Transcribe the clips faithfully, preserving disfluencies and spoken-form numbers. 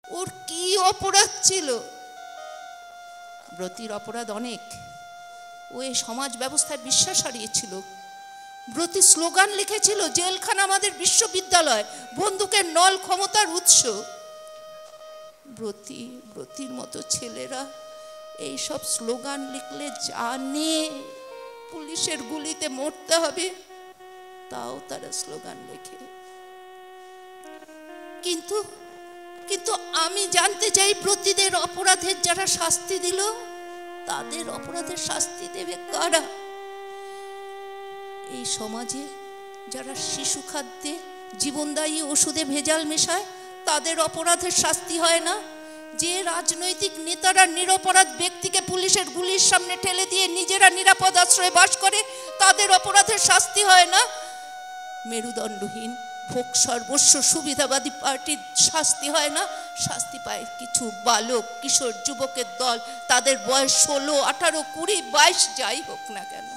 ওর কি অপরাধ ছিল? ব্রতির অপরাধ অনেক। ও এই সমাজ ব্যবস্থায় বিশ্বাস হারিয়েছিল। ব্রতি স্লোগান লিখেছিল, জেলখানা আমাদের বিশ্ববিদ্যালয়, বন্দুকের নল ক্ষমতার উৎস। ব্রতি ব্রতির মতো ছেলেরা এই সব স্লোগান লিখলে জানে পুলিশের গুলিতে মরতে হবে, তাও তারা স্লোগান লেখে। কিন্তু কিন্তু আমি জানতে চাই, ব্রতিদের অপরাধের যারা শাস্তি দিল, তাদের অপরাধের শাস্তি দেবে কারা? এই সমাজে যারা শিশু খাদ্যে জীবনদায়ী ওষুধে ভেজাল মেশায়, তাদের অপরাধের শাস্তি হয় না? যে রাজনৈতিক নেতারা নিরপরাধ ব্যক্তিকে পুলিশের গুলির সামনে ঠেলে দিয়ে নিজেরা নিরাপদ আশ্রয়ে বাস করে, তাদের অপরাধের শাস্তি হয় না? মেরুদণ্ডহীন ভোগ সর্বস্ব সুবিধাবাদী পার্টির শাস্তি হয় না? শাস্তি পায় কিছু বালক কিশোর যুবকের দল, তাদের বয়স ষোলো আঠারো কুড়ি বাইশ যাই হোক না কেন।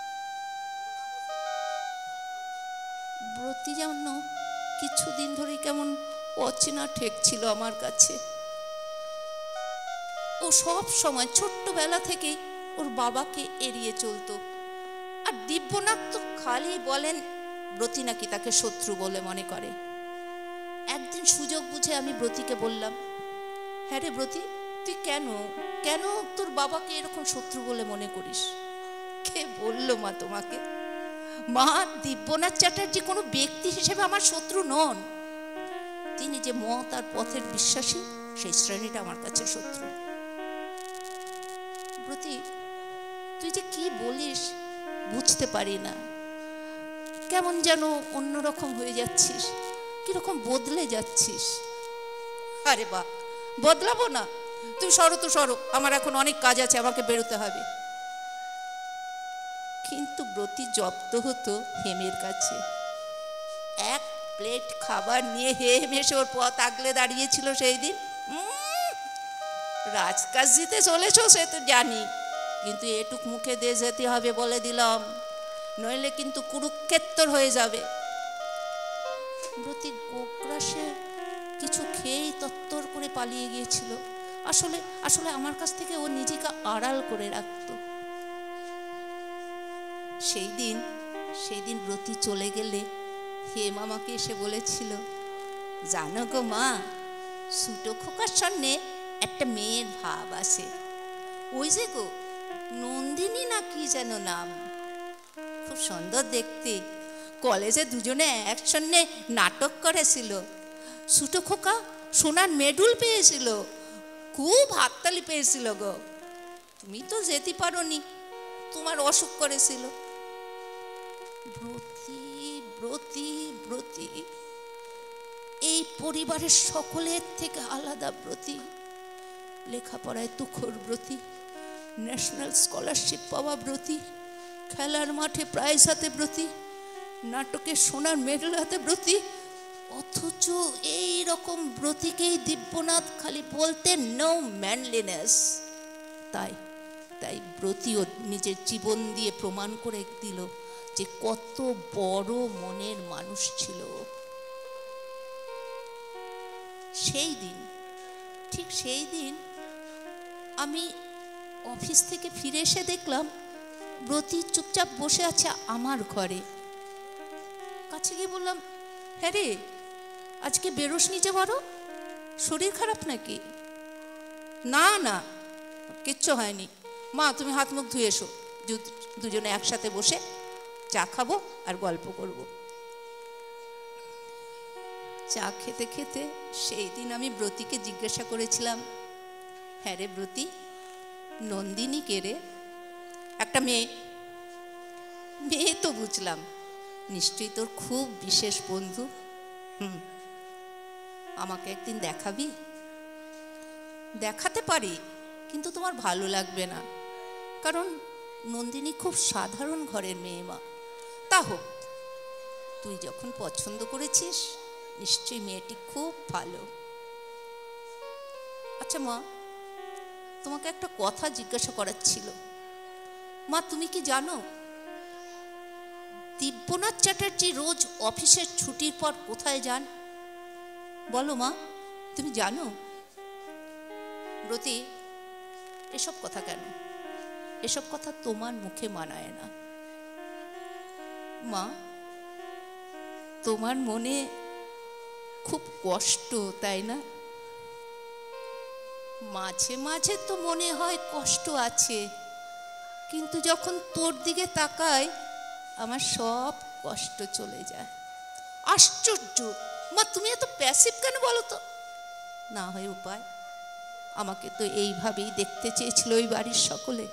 ব্রতি যেন কিছুদিন ধরে কেমন অচেনা ঠেকছিল আমার কাছে। ও সব সময় ছোট্টবেলা থেকে ওর বাবাকে এড়িয়ে চলতো। আর দিব্যনাথ তো খালি বলেন ব্রতি নাকি তাকে শত্রু বলে মনে করে। একদিন সুযোগ বুঝে আমি ব্রতিকে বললাম, হ্যাঁ রে ব্রতি, তুই কেন কেন তোর বাবাকে এরকম শত্রু বলে মনে করিস? কে বললো মা তোমাকে? মা, দিব্যনাথ চ্যাটার্জি কোনো ব্যক্তি হিসেবে আমার শত্রু নন। তিনি যে মত আর পথের বিশ্বাসী, সেই শ্রেণীটা আমার কাছে শত্রু। ব্রতি, তুই যে কি বলিস বুঝতে পারি না। কেমন যেন অন্যরকম হয়ে যাচ্ছিস, কিরকম বদলে যাচ্ছিস। আরে বা, বদলাবো না? তুই সরো তো সরো, আমার এখন অনেক কাজ আছে, আমাকে বেরোতে হবে। কিন্তু ব্রতি জব্দ হতো হেমের কাছে। এক প্লেট খাবার নিয়ে হেম এসে ওর পথ আগলে দাঁড়িয়েছিল সেই দিন। রাজকাজ দিতে চলেছ সে তো জানি, কিন্তু এটুক মুখে দিয়ে যেতে হবে বলে দিলাম, নইলে কিন্তু কুরুক্ষেত্র হয়ে যাবে। ব্রতি গোগ্রাসে কিছু খেয়েই তত্তর করে পালিয়ে গিয়েছিল। আসলে আসলে আমার কাছ থেকে ও নিজেকে আড়াল করে রাখত। সেই দিন সেই দিন ব্রতি চলে গেলে হেম আমাকে এসে বলেছিল, জানো গো মা, ছোট খোকার সামনে একটা মেয়ের ভাব আছে। ওই যে গো নন্দিনী না কি যেন নাম, খুব সুন্দর দেখতে। কলেজে দুজনে একসঙ্গে নাটক করেছিল। ছোট খোকা সোনার মেডেল পেয়েছিল, খুব হাততালি পেয়েছিল গো। তুমি তো যেতে পারোনি, তোমার অসুখ করেছিল। ব্রতি ব্রতি ব্রতি এই পরিবারের সকলের থেকে আলাদা ব্রতি। লেখাপড়ায় তুখর ব্রতি, ন্যাশনাল স্কলারশিপ পাওয়া ব্রতি, খেলার মাঠে প্রাইজ হাতে ব্রতি, নাটকে সোনার মেডেল হাতে ব্রতি। অথচ এই রকম ব্রতিকেই দিব্যনাথ খালি বলতেন নো ম্যানলিনেস। তাই তাই ব্রতিও নিজের জীবন দিয়ে প্রমাণ করে দিল যে কত বড় মনের মানুষ ছিল। সেই দিন ঠিক সেই দিন আমি অফিস থেকে ফিরে এসে দেখলাম ব্রতি চুপচাপ বসে আছে আমার ঘরে। কাছে গিয়ে বললাম, হ্যাঁ রে, আজকে বেরোসনি যে বড়, শরীর খারাপ নাকি? না না, কিচ্ছু হয়নি মা, তুমি হাত মুখ ধুয়ে এসো, দুজনে একসাথে বসে চা খাবো আর গল্প করব। চা খেতে খেতে সেই দিন আমি ব্রতিকে জিজ্ঞাসা করেছিলাম, হ্যাঁ রে ব্রতি, নন্দিনী কে রে? একটা মেয়ে। মেয়ে তো বুঝলাম, নিশ্চয়ই তোর খুব বিশেষ বন্ধু। হুম, আমাকে একদিন দেখাবি? দেখাতে পারি, কিন্তু তোমার ভালো লাগবে না, কারণ নন্দিনী খুব সাধারণ ঘরের মেয়ে মা। তা হোক, তুই যখন পছন্দ করেছিস নিশ্চয়ই মেয়েটি খুব ভালো। আচ্ছা মা, তোমাকে একটা কথা জিজ্ঞাসা করার ছিল। মা, তুমি কি জানো দিব্যনাথ চ্যাটার্জি রোজ অফিসের ছুটির পর কোথায় যান? বলো মা, তুমি জানো? ব্রতী, এসব কথা কেন? এসব কথা তোমার মুখে মানায় না। মা, তোমার মনে খুব কষ্ট, তাই না? মাঝে মাঝে তো মনে হয় কষ্ট আছে, কিন্তু যখন তোর দিকে তাকাই আমার সব কষ্ট চলে যায়। আশ্চর্য মা, তুমি এত প্যাসিভ কেন বলো তো? না হয় উপায়, আমাকে তো এইভাবেই দেখতে চেয়েছিল ওই বাড়ির সকলে।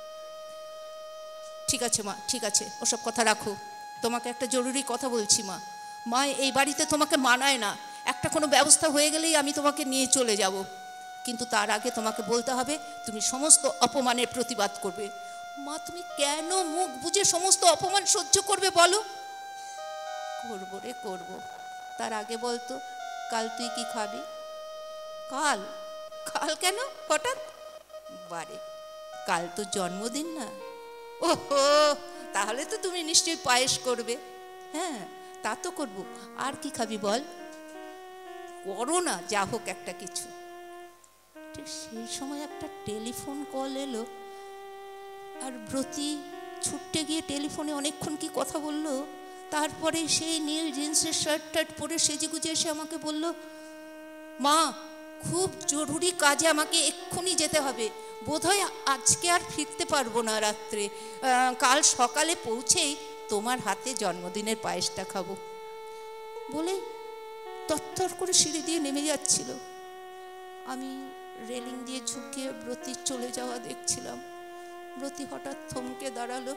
ঠিক আছে মা, ঠিক আছে, ওসব কথা রাখো। তোমাকে একটা জরুরি কথা বলছি মা। মা, এই বাড়িতে তোমাকে মানায় না। একটা কোনো ব্যবস্থা হয়ে গেলেই আমি তোমাকে নিয়ে চলে যাব, কিন্তু তার আগে তোমাকে বলতে হবে তুমি সমস্ত অপমানের প্রতিবাদ করবে। মা, তুমি কেন মুখ বুজে সমস্ত অপমান সহ্য করবে বলো? করবো রে, করবো। তার আগে বলতো, কাল তুই কি খাবি? কাল? কাল কেন হঠাৎ? বারে, কাল তো জন্মদিন না? ওহো, তাহলে তো তুমি নিশ্চয়ই পায়েস করবে। হ্যাঁ, তা তো করবো। আর কি খাবি বল? করো না, যা হোক একটা কিছু। ঠিক সেই সময় একটা টেলিফোন কল এলো, আর ব্রতী ছুটতে গিয়ে টেলিফোনে অনেকক্ষণ কি কথা বললো। তারপরে সেই নীল জিন্সের শার্ট টার্ট পরে সেজে গুজে এসে আমাকে বলল, মা, খুব জরুরি কাজে আমাকে এক্ষুনি যেতে হবে, বোধহয় আজকে আর ফিরতে পারবো না রাত্রে। কাল সকালে পৌঁছেই তোমার হাতে জন্মদিনের পায়েসটা খাবো বলে তত্তর করে সিঁড়ি দিয়ে নেমে যাচ্ছিল। আমি রেলিং দিয়ে ঝুঁকে ব্রতী চলে যাওয়া দেখছিলাম। ব্রতী হঠাৎ থমকে দাঁড়ালো,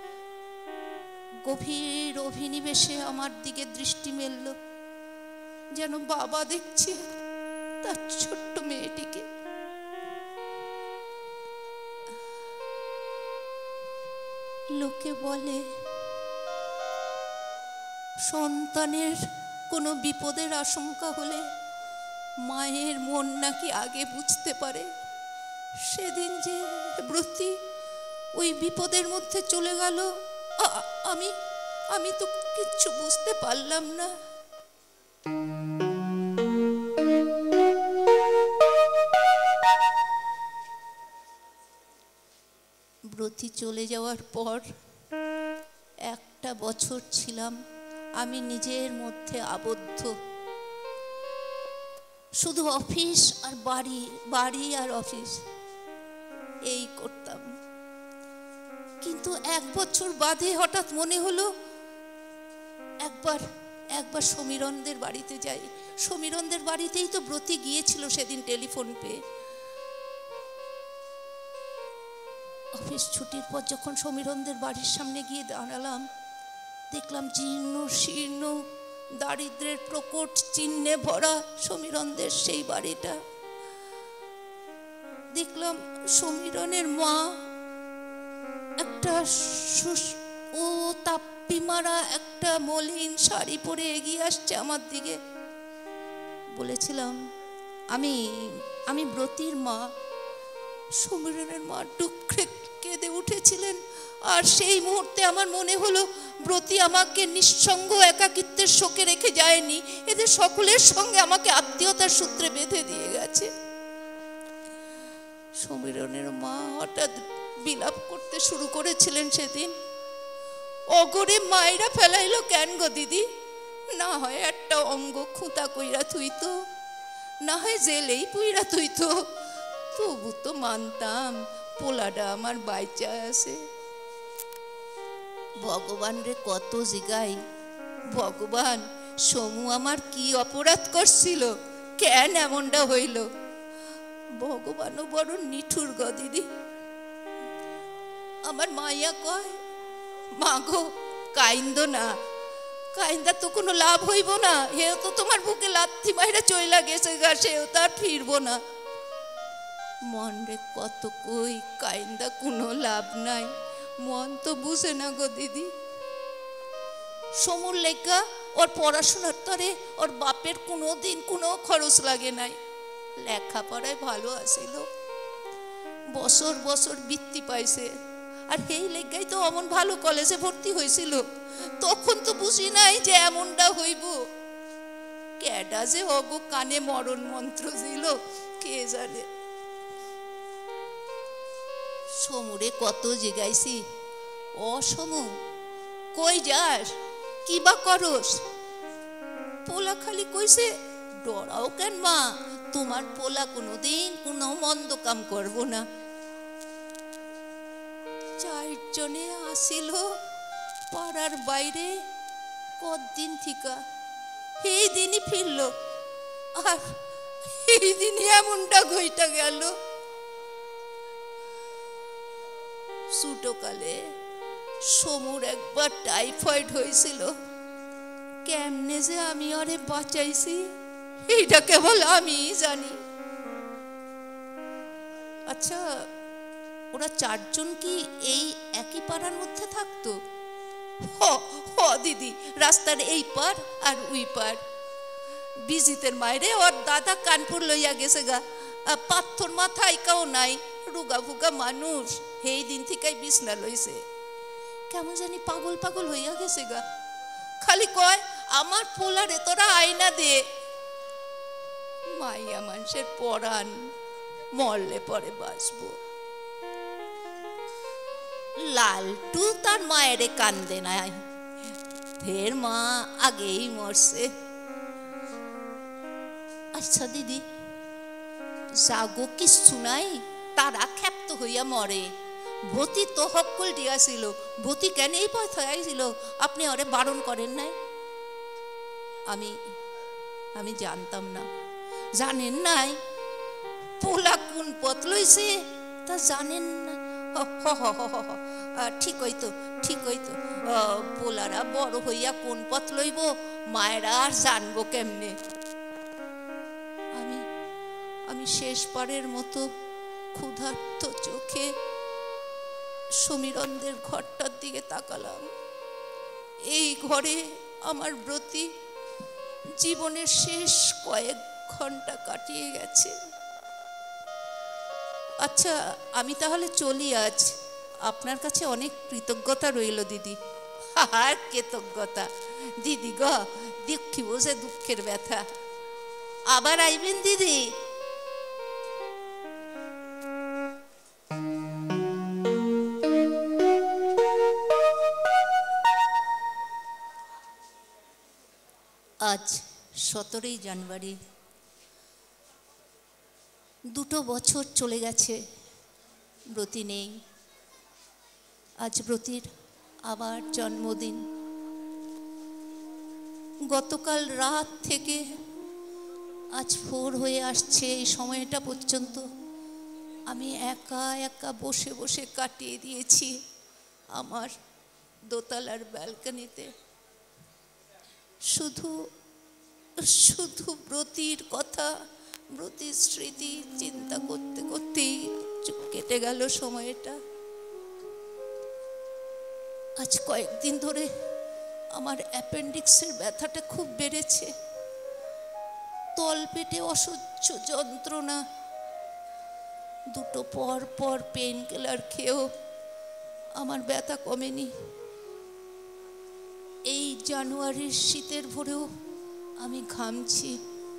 গভীর অভিনিবেশে আমার দিকে দৃষ্টি মেলল, যেন বাবা দেখছে তার ছোট্ট মেয়েটিকে। লোকে বলে সন্তানের কোনো বিপদের আশঙ্কা হলে মায়ের মন নাকি আগে বুঝতে পারে। সেদিন যে ব্রতী ওই বিপদের মধ্যে চলে গেল, আমি আমি তো কিচ্ছু বুঝতে পারলাম না। ব্রতী চলে যাওয়ার পর একটা বছর ছিলাম আমি নিজের মধ্যে আবদ্ধ। শুধু অফিস আর বাড়ি, বাড়ি আর অফিস, এই করতাম। কিন্তু এক বছর বাদে হঠাৎ মনে হলো একবার একবার সমীরণদের বাড়িতে যাই। সমীরণদের বাড়িতেই তো ব্রতী গিয়েছিল সেদিন টেলিফোন পেয়ে। অফিস ছুটির পর যখন সমীরণদের বাড়ির সামনে গিয়ে দাঁড়ালাম, দেখলাম জীর্ণ শীর্ণ দারিদ্রের প্রকট চিহ্নে ভরা সমীরণদের সেই বাড়িটা। দেখলাম সমীরণের মা একটা ও তাপ্পি মারা একটা মলিন শাড়ি পরে এগিয়ে আসছে আমার দিকে। বলেছিলাম, আমি আমি ব্রতীর মা। সমীরণের মা দুঃখে কেঁদে উঠেছিলেন, আর সেই মুহূর্তে আমার মনে হলো ব্রতী আমাকে নিঃসঙ্গ একাকিত্বের শোকে রেখে যায়নি, এদের সকলের সঙ্গে আমাকে আত্মীয়তার সূত্রে বেঁধে দিয়ে গেছে। সমীরণের মা হঠাৎ বিলাপ করতে শুরু করেছিলেন সেদিন। অগরে মায়েরা ফেলাইলো কেন গো দিদি? না হয় একটা অঙ্গ খুঁতা কইরা থুইতো, না হয় জেলেই পুইরা থুইতো, তবু তো মানতাম পোলাটা আমার বাইচা আছে। ভগবান রে কত জিগাই, ভগবান সমু আমার কি অপরাধ করছিল, কেন এমনটা হইল? ভগবানও বড় নিঠুর গো দিদি। আমার মাইয়া কয়, মা গো কাইন্দ না, কাইন্দা তো কোনো লাভ হইব না, হেও তো তোমার বুকে লাথি মাইরা চইলা গেছে গা, সেও তার ফিরবো না। মন রে কত কই, কাইন্দা কোনো লাভ নাই, মন তো বুঝে না গো দিদি। সমুর লেখা ওর পড়াশোনার তরে ওর বাপের কোনো দিন কোনো খরচ লাগে নাই, লেখাপড়ায় ভালো আসিল, বছর বছর বৃত্তি পাইছে, আর এই লেখাই তো অমন ভালো কলেজে ভর্তি হয়েছিল। তখন তো বুঝি নাই যে এমনটা হইব। কেডা যে অগো কানে মরণ মন্ত্র দিল কে জানে। সমুরে কত জিগাইছি, ও সমু কই যাস, কি বা করস? পোলা খালি কইছে, ডরাও কেন মা, তোমার পোলা কোনোদিন কোনো মন্দ কাম করবো না। চারজনে আসিল পাড়ার বাইরে কদিন থিকা, এই দিনই ফিরল, আর এই দিনই এমনটা গইটা গেল। ছোটকালে সমুর একবার টাইফয়েড হয়েছিল, কেমনে যে আমি আরে বাঁচাইছি এইটা কেবল আমি জানি। আচ্ছা, ওরা চারজন কি এই একই পাড়ার মধ্যে থাকতো? হ হ দিদি, রাস্তার এই পার আর ওই পার। বিজিতের মায়েরে ওর দাদা কানপুর লইয়া গেছে গা, পাথর মাথায় কাও নাই, রুগা ভুগা মানুষ, এই দিন থেকে বিছনা লইছে। কেমন জানি পাগল পাগল হইয়া গেছে গা, খালি কয় আমার পোলারে তোরা আয়না দে। মাইয়া মানুষের পরাণ, মরলে পরে বাঁচবো। লালটু তার মায়েরে কান্দে নাই, ফের মা আগেই মরছে। আচ্ছা দিদি, জাগো কিচ্ছু নাই, তারা ক্ষেপ্ত হইয়া মরে। ভতি তো হকল দিয়াছিল, ভতি কেন এই পথে আইছিল, আপনি ওরে বারণ করেন নাই? আমি আমি জানতাম না। জানেন নাই পোলা কোন পথ লইছে তা জানেন না? ঠিক হইতো ঠিক হইতো, পোলারা বড় হইয়া কোন পথ লইব মায়েরা আর জানবো কেমনে? আমি আমি শেষবারের মতো ক্ষুধার্ত চোখে সমীরণদের ঘরটার দিকে তাকালাম। এই ঘরে আমার ব্রতী জীবনের শেষ কয়েক ঘন্টা কাটিয়ে গেছে। আচ্ছা, আমি তাহলে চলি আজ। আপনার কাছে অনেক কৃতজ্ঞতা রইল দিদি। আর কৃতজ্ঞতা দিদি গ, দুঃখী বোঝে দুঃখের ব্যথা। আবার আইবেন দিদি। আজ সতেরোই জানুয়ারি, দুটো বছর চলে গেছে, ব্রতী নেই। আজ ব্রতীর আবার জন্মদিন। গতকাল রাত থেকে আজ ভোর হয়ে আসছে এই সময়টা পর্যন্ত আমি একা একা বসে বসে কাটিয়ে দিয়েছি আমার দোতলার ব্যালকনিতে। শুধু শুধু ব্রতীর কথা, ব্রতীর স্মৃতি চিন্তা করতে করতেই কেটে গেল সময়টা। আজ কয়েকদিন ধরে আমার অ্যাপেন্ডিক্সের ব্যথাটা খুব বেড়েছে, তল পেটে অসহ্য যন্ত্রণা। দুটো পর পর পেন কিলার খেয়েও আমার ব্যথা কমেনি। এই জানুয়ারির শীতের ভোরেও আমি ঘামছি।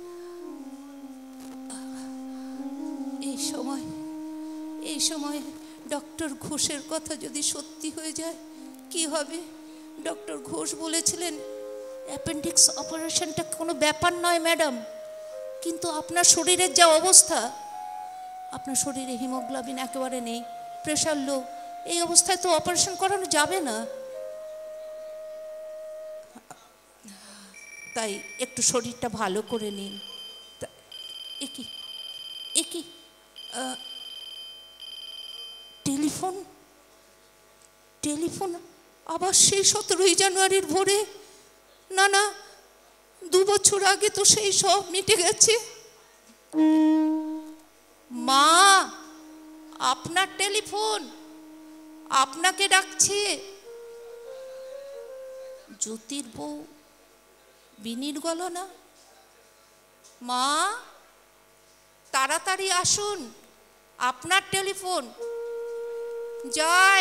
এই সময় এই সময় ডক্টর ঘোষের কথা যদি সত্যি হয়ে যায় কি হবে? ডক্টর ঘোষ বলেছিলেন অ্যাপেন্ডিক্স অপারেশনটা কোনো ব্যাপার নয় ম্যাডাম, কিন্তু আপনার শরীরের যা অবস্থা, আপনার শরীরে হিমোগ্লোবিন একেবারে নেই, প্রেশার লো, এই অবস্থায় তো অপারেশন করানো যাবে না। তাই একটু শরীরটা ভালো করে নিন। একই একই টেলিফোন টেলিফোন আবার সেই সতেরোই জানুয়ারির ভোরে? না না, দু বছর আগে তো সেই সব মিটে গেছে। মা, আপনার টেলিফোন, আপনাকে ডাকছে। জ্যোতির বউ বিনির গলা না? মা, তাড়াতাড়ি আসুন, আপনার টেলিফোন। যাই।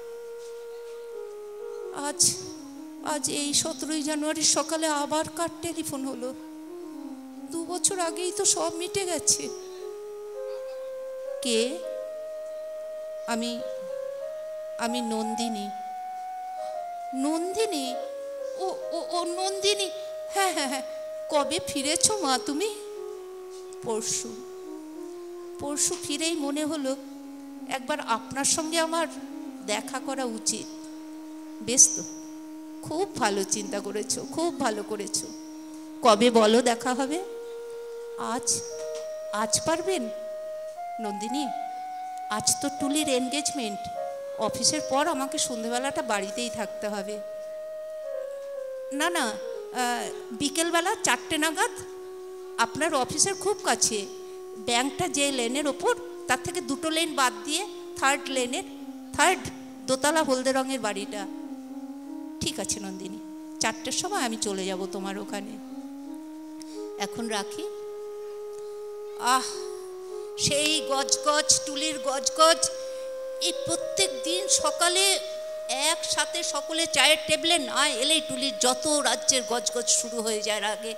আজ আজ এই সতেরোই জানুয়ারির সকালে আবার কার টেলিফোন হলো? দু বছর আগেই তো সব মিটে গেছে। কে? আমি আমি নন্দিনী। নন্দিনী? ও ও ও নন্দিনী, হ্যাঁ হ্যাঁ হ্যাঁ। কবে ফিরেছো মা তুমি? পরশু। পরশু ফিরেই মনে হলো একবার আপনার সঙ্গে আমার দেখা করা উচিত। বেশ তো, খুব ভালো চিন্তা করেছো, খুব ভালো করেছো। কবে বলো দেখা হবে? আজ? আজ পারবেন নন্দিনী? আজ তো টুলির এনগেজমেন্ট, অফিসের পর আমাকে সন্ধ্যেবেলাটা বাড়িতেই থাকতে হবে। না না, বিকেলবেলা চারটে নাগাদ। আপনার অফিসের খুব কাছে, ব্যাংকটা যে লেনের ওপর, তার থেকে দুটো লেন বাদ দিয়ে থার্ড লেনের, থার্ড দোতলা হলদে রঙের বাড়িটা। ঠিক আছে নন্দিনী, চারটের সময় আমি চলে যাব তোমার ওখানে। এখন রাখি। আহ, সেই গজগজ, টুলির গজগজ। এই প্রত্যেক দিন সকালে একসাথে সকলে চায়ের টেবিলে না এলেই টুলির যত রাজ্যের গজগজ শুরু হয়ে যায় আগে।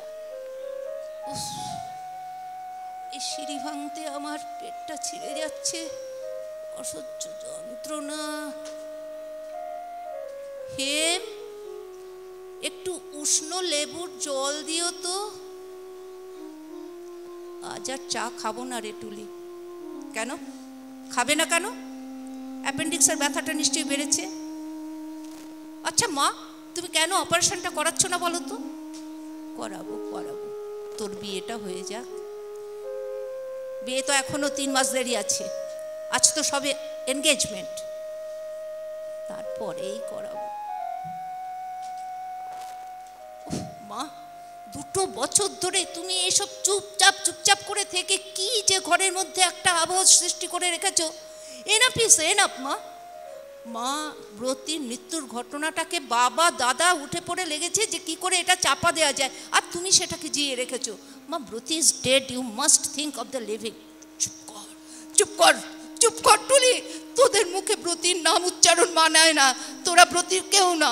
এই সিঁড়ি ভাঙতে আমার পেটটা ছিঁড়ে যাচ্ছে, অসহ্য যন্ত্রণা। হেম, একটু উষ্ণ লেবুর জল দিও তো। আজ আর চা খাবো না রে টুলি। কেন খাবে না কেন? অ্যাপেন্ডিক্সের ব্যথাটা নিশ্চয়ই বেড়েছে। আচ্ছা মা, তুমি কেন অপারেশনটা করাচ্ছ না বলো তো? করাবো করাবো, তোর বিয়েটা হয়ে যাক। বিয়ে তো এখনো তিন মাস দেরি আছে, আজ তো সবে এনগেজমেন্ট, তারপরেই করাবো। মা, দুটো বছর ধরে তুমি এসব চুপচাপ চুপচাপ করে থেকে কি যে ঘরের মধ্যে একটা আবহ সৃষ্টি করে রেখেছো। এনাফ ইজ এনাফ মা। মা, ব্রতির মৃত্যুর ঘটনাটাকে বাবা দাদা উঠে পড়ে লেগেছে যে কি করে এটা চাপা দেওয়া যায়, আর তুমি সেটাকে জিয়ে রেখেছো। মা, Brati is dead, you must think of the living. চুপ কর, চুপ কর, চুপ কর টুলি। তোদের মুখে ব্রতির নাম উচ্চারণ মানায় না, তোরা ব্রতির কেউ না।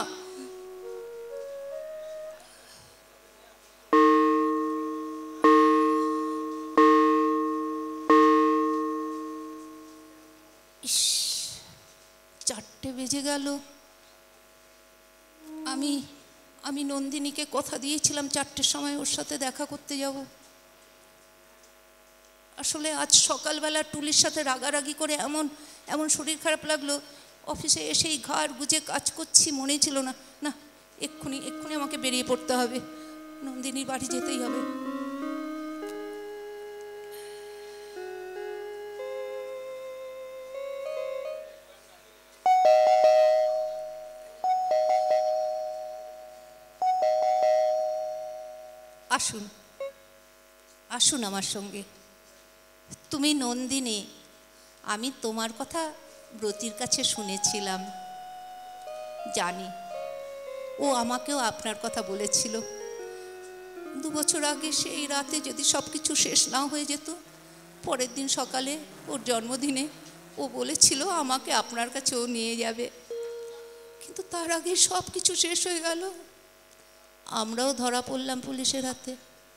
চারটে বেজে গেল। আমি আমি নন্দিনীকে কথা দিয়েছিলাম চারটের সময় ওর সাথে দেখা করতে যাব। আসলে আজ সকালবেলা টুলির সাথে রাগারাগি করে এমন এমন শরীর খারাপ লাগলো, অফিসে এসেই ঘাড় গুজে কাজ করছি, মনেই ছিল না। না, এক্ষুনি এক্ষুনি আমাকে বেরিয়ে পড়তে হবে, নন্দিনীর বাড়ি যেতেই হবে। আসুন আসুন আমার সঙ্গে। তুমি নন্দিনী, আমি তোমার কথা ব্রতির কাছে শুনেছিলাম, জানি ও আমাকেও আপনার কথা বলেছিল। দু বছর আগে সেই রাতে যদি সব কিছু শেষ না হয়ে যেত, পরের দিন সকালে ওর জন্মদিনে ও বলেছিল আমাকে আপনার কাছে ও নিয়ে যাবে, কিন্তু তার আগে সব কিছু শেষ হয়ে গেল। আমরাও ধরা পড়লাম পুলিশের হাতে।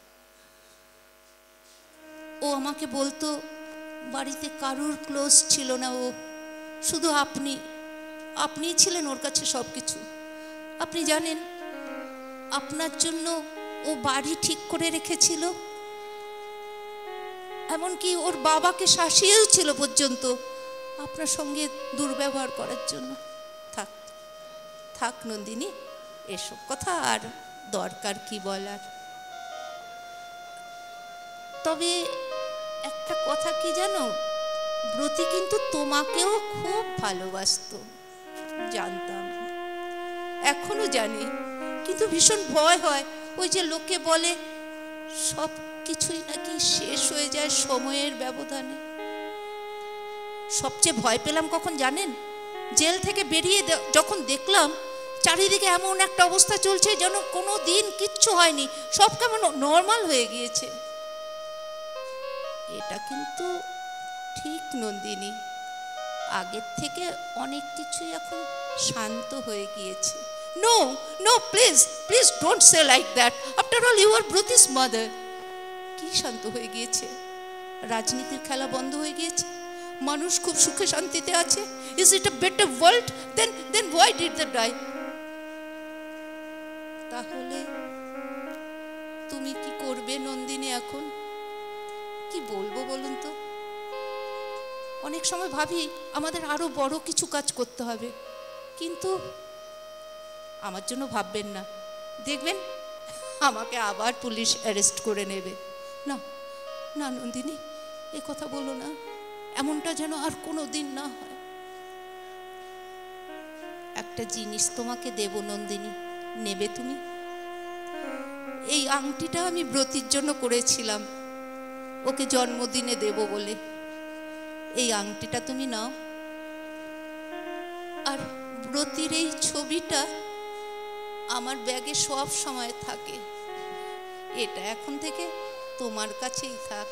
ও আমাকে বলতো বাড়িতে কারুর ক্লোজ ছিল না, ও শুধু আপনি আপনিই ছিলেন ওর কাছে সব কিছু। আপনি জানেন, আপনার জন্য ও বাড়ি ঠিক করে রেখেছিল, এমনকি ওর বাবাকে শাসিয়েও ছিল পর্যন্ত আপনার সঙ্গে দুর্ব্যবহার করার জন্য। থাক থাক নন্দিনী, এসব কথা আর দরকার কি বলার। তবে একটা কথা কি জানো, ব্রতি কিন্তু তোমাকেও খুব ভালোবাসতো, জানতাম, এখনো জানি, কিন্তু ভীষণ ভয় হয়। ওই যে লোকে বলে সব কিছুই নাকি শেষ হয়ে যায় সময়ের ব্যবধানে। সবচেয়ে ভয় পেলাম কখন জানেন? জেল থেকে বেরিয়ে যখন দেখলাম চারিদিকে এমন একটা অবস্থা চলছে যেন কোনো দিন কিচ্ছু হয়নি, সব কেমন নর্মাল হয়ে গিয়েছে। এটা কিন্তু ঠিক নন্দিনী, আগের থেকে অনেক কিছুই এখন শান্ত হয়ে গিয়েছে। No no, please please don't say like that. After all you are Brati's mother. কি শান্ত হয়ে গিয়েছে? রাজনীতির খেলা বন্ধ হয়ে গিয়েছে, মানুষ খুব সুখে শান্তিতে আছে? Is it a better world then then why did they die? তাহলে তুমি কি করবে নন্দিনী? এখন কি বলবো বলুন তো? অনেক সময় ভাবি আমাদের আরো বড় কিছু কাজ করতে হবে, কিন্তু আমার জন্য ভাববেন না, দেখবেন আমাকে আবার পুলিশ অ্যারেস্ট করে নেবে। না না নন্দিনী, এ কথা বলো না, এমনটা যেন আর কোনো দিন না হয়। একটা জিনিস তোমাকে দেব নন্দিনী, নেবে তুমি? এই আংটিটা আমি ব্রতির জন্য করেছিলাম, ওকে জন্মদিনে দেব বলে। এই আংটিটা তুমি নাও, আর ব্রতির এই ছবিটা আমার ব্যাগে সব সময় থাকে। এটা এখন থেকে তোমার কাছেই থাক।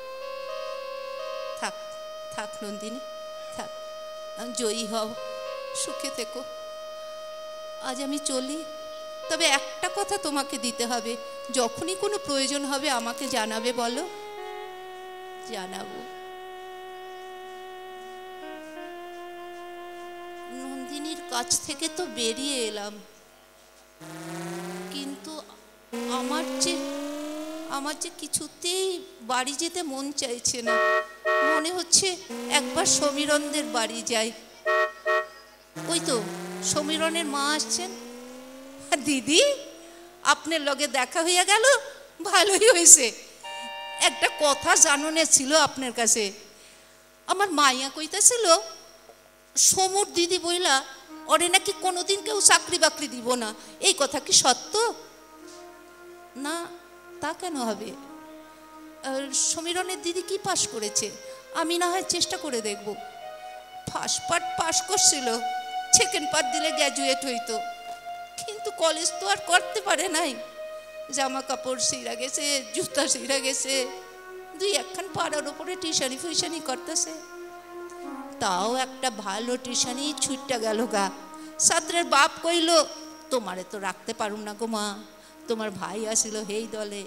থাক থাক নন্দিনী, থাক। জয়ী হও, সুখে থেকো। আজ আমি চলি, তবে একটা কথা তোমাকে দিতে হবে, যখনই কোনো প্রয়োজন হবে আমাকে জানাবে। বলো? জানাবো। নন্দিনীর কাছ থেকে তো বেরিয়ে এলাম, কিন্তু আমার যে আমার যে কিছুতেই বাড়ি যেতে মন চাইছে না। মনে হচ্ছে একবার সমীরণদের বাড়ি যাই। ওই তো সমীরণের মা আসছেন। দিদি, আপনার লগে দেখা হইয়া গেল, ভালোই হয়েছে। একটা কথা জাননে ছিল আপনার কাছে। আমার মাইয়া কইতেছিল সমুর দিদি বইলা ওরে নাকি কোনোদিন কেউ চাকরি বাকরি দিব না। এই কথা কি সত্য? না, তা কেন হবে? সমীরণের দিদি কি পাশ করেছে? আমি না হয় চেষ্টা করে দেখব। ফার্স্ট পার্ট পাশ করছিল, সেকেন্ড পার্ট দিলে গ্র্যাজুয়েট হইতো, কিন্তু কলেজ তো আর করতে পারে নাই। জামা কাপড় ছিঁড়া গেছে, জুতা ছিঁড়া গেছে, দুই একখান পাড়ার ওপরে টিউশনি ফুইশনি করতেছে। তাও একটা ভালো টিউশনি ছুটটা গেল গা। ছাত্রের বাপ কইল, তোমারে তো রাখতে পারুম না গো মা, তোমার ভাই আসিল হেই দলে।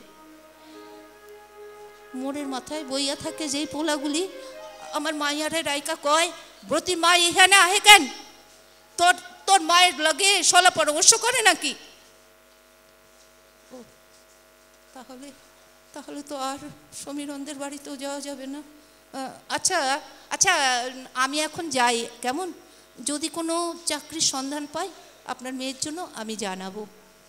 মোড়ের মাথায় বইয়া থাকে যেই পোলাগুলি, আমার মাইয়ারে রাইকা কয়, ব্রতি মা এখানে আহে কেন? তোর তোর মায়ের লগে সলা পরামর্শ করে নাকি? ও তাহলে তাহলে তো আর সমীরণদের বাড়িতেও যাওয়া যাবে না। আচ্ছা আচ্ছা, আমি এখন যাই কেমন? যদি কোনো চাকরির সন্ধান পাই আপনার মেয়ের জন্য আমি জানাবো।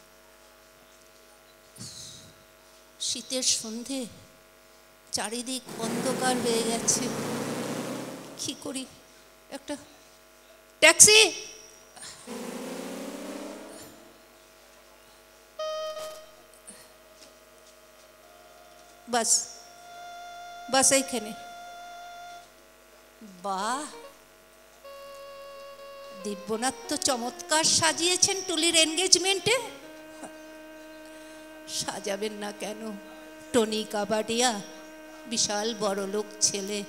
শীতের সন্ধে, চারিদিক অন্ধকার হয়ে গেছে। কি করি? একটা ট্যাক্সি। বাস বাস এইখানে। বাহ, দিব্যনাথ তো চমৎকার সাজিয়েছেন টুলির এনগেজমেন্টে। সাজাবেন না কেন? টনি কাবাডিয়া, বিশাল বড় লোক ছেলে।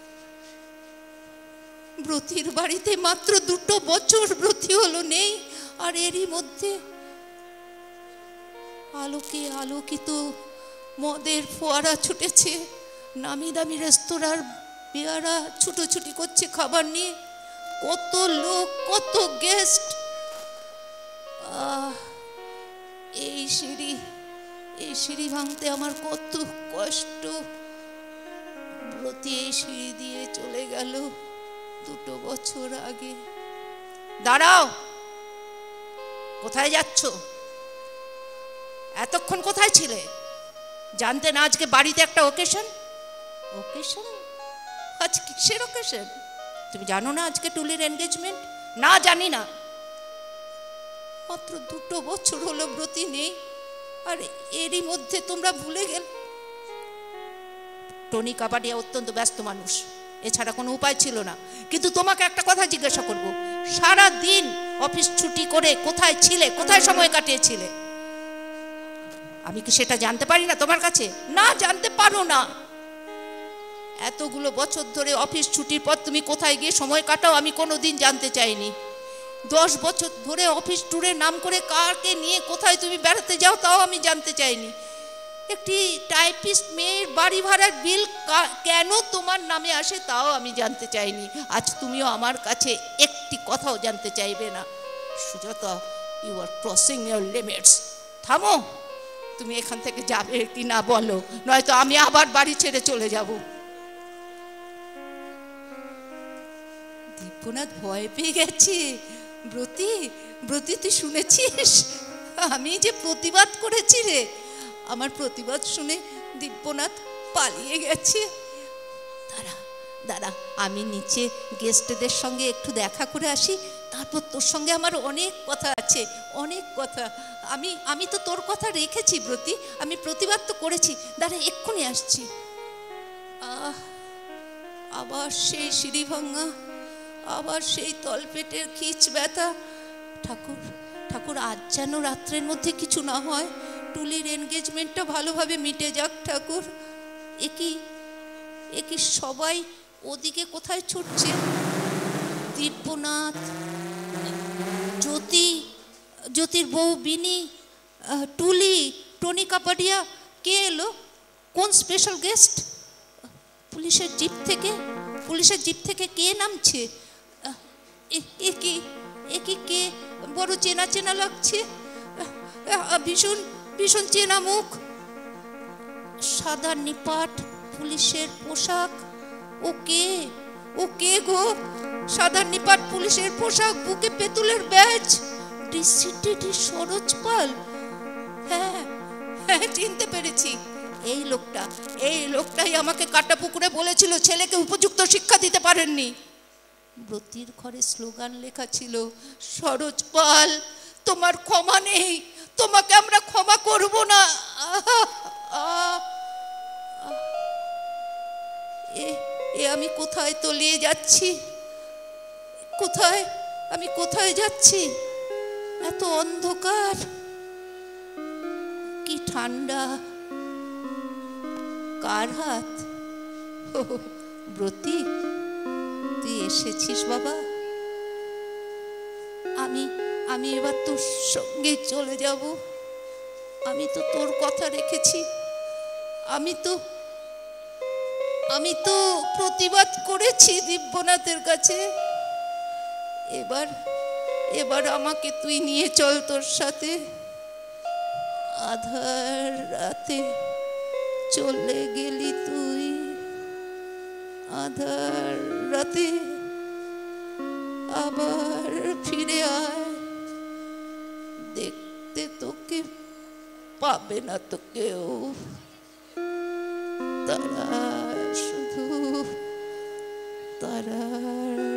ব্রতির বাড়িতে মাত্র দুটো বছর ব্রতি হলো নেই, আর এরই মধ্যে আলোকে আলোকিত মদের ফোয়ারা ছুটেছে। নামি দামি রেস্তোরাঁর পেয়ারা ছুটোছুটি করছে খাবার নিয়ে। কত লোক, কত গেস্ট। এই সিঁড়ি এই সিঁড়ি ভাঙতে আমার কত কষ্ট। ব্রতি এই সিঁড়ি দিয়ে চলে গেল দুটো বছর আগে। দাঁড়াও, কোথায় যাচ্ছ? এতক্ষণ কোথায় ছিলে? জানতে না আজকে বাড়িতে একটা ওকেশন? ওকেশন? আজ কিসের ওকেশন? তুমি জানো না আজকে টুলির এনগেজমেন্ট? না, জানি না। মাত্র দুটো বছর হলো ব্রতি নেই, আর এরই মধ্যে তোমরা ভুলে গেল। টনি কাবাডিয়া অত্যন্ত ব্যস্ত মানুষ, এছাড়া কোনো উপায় ছিল না। কিন্তু তোমাকে একটা কথা জিজ্ঞাসা করব, সারা দিন অফিস ছুটি করে কোথায় ছিলে, কোথায় সময় কাটিয়েছিলে? আমি কি সেটা জানতে পারি না তোমার কাছে? না, জানতে পারো না। এতগুলো বছর ধরে অফিস ছুটির পর তুমি কোথায় গিয়ে সময় কাটাও আমি কোনোদিন জানতে চাইনি। দশ বছর ধরে অফিস ট্যুরের নাম করে কারকে নিয়ে কোথায় তুমি বেড়াতে যাও তাও আমি জানতে চাইনি। একটি টাইপিস্ট মেয়ের বাড়ি ভাড়ার বিল কেন তোমার নামে আসে তাও আমি জানতে চাইনি। আজ তুমিও আমার কাছে একটি কথাও জানতে চাইবে না। Sujata, you are crossing your limits. থামো, তুমি এখান থেকে যাবে কি না বলো, নয়তো আমি আবার বাড়ি ছেড়ে চলে যাব। দিব্যনাথ ভয় পেয়ে গেছে। ব্রতী, ব্রতী তুই শুনেছিস আমি যে প্রতিবাদ করেছি রে? আমার প্রতিবাদ শুনে দিব্যনাথ পালিয়ে গেছে। দাঁড়া দাঁড়া, আমি নিচে গেস্টদের সঙ্গে একটু দেখা করে আসি, তারপর তোর সঙ্গে আমার অনেক কথা আছে, অনেক কথা। আমি আমি তো তোর কথা রেখেছি ব্রতী, আমি প্রতিবাদ তো করেছি। দাঁড়া, এক্ষুনি আসছি। আহ আবার সেই সিঁড়ি ভাঙা, আবার সেই তলপেটের খিচ ব্যথা। ঠাকুর ঠাকুর আজ যেন রাত্রের মধ্যে কিছু না হয়, টুলির এনগেজমেন্টটা ভালোভাবে মিটে যাক ঠাকুর। একই একই সবাই ওদিকে কোথায় ছুটছে? দিব্যনাথ, জ্যোতি, জ্যোতির বউ বিনি, টুলি, টনি কাপাডিয়া। কে এলো? কোন স্পেশাল গেস্ট? পুলিশের জিপ থেকে পুলিশের জিপ থেকে কে নামছে? একই একই কে বড় চেনা চেনা লাগছে, ভীষণ ভীষণ চেনা মুখ। সাদা নিপাট পুলিশের পোশাক। ও কে? ও কে গো? সাদা নিপাট পুলিশের পোশাক, বুকে পেতুলের ব্যাজ, ডিসিডিডি সরোজ পাল। হ্যাঁ হ্যাঁ, চিনতে পেরেছি। এই লোকটা এই লোকটাই আমাকে কাটা পুকুরে বলেছিল ছেলেকে উপযুক্ত শিক্ষা দিতে পারেননি। ব্রতির ঘরে স্লোগান লেখা ছিল, সরোজ পাল তোমার ক্ষমা নেই, তোমাকে আমরা ক্ষমা করব না। এ আমি কোথায় তলিয়ে যাচ্ছি? কোথায় আমি কোথায় যাচ্ছি? এত অন্ধকার, কি ঠান্ডা। কার হাত? ব্রতী, তুই এসেছিস বাবা। আমি আমি এবার তোর সঙ্গে চলে যাব। আমি তো তোর কথা রেখেছি। আমি তো আমি তো প্রতিবাদ করেছি দিব্যনাথের কাছে। এবার এবার আমাকে তুই নিয়ে চল তোর সাথে। আধার রাতে চলে গেলি তুই, আধার রাতে আবার ফিরে আয়, দেখতে তোকে পাবে না তো কেউ। তারা শুধু তারা